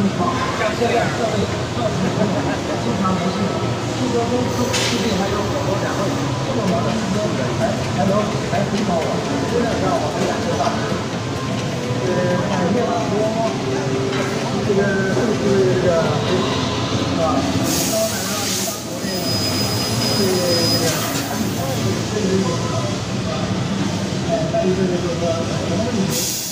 像这样设备经常不是汽车公司附近还有很多两个这么忙的时间，还辅导我，真的让我很感受到。感谢很多这个这次这个是吧？招揽让你到国内对这个对这个什么问题？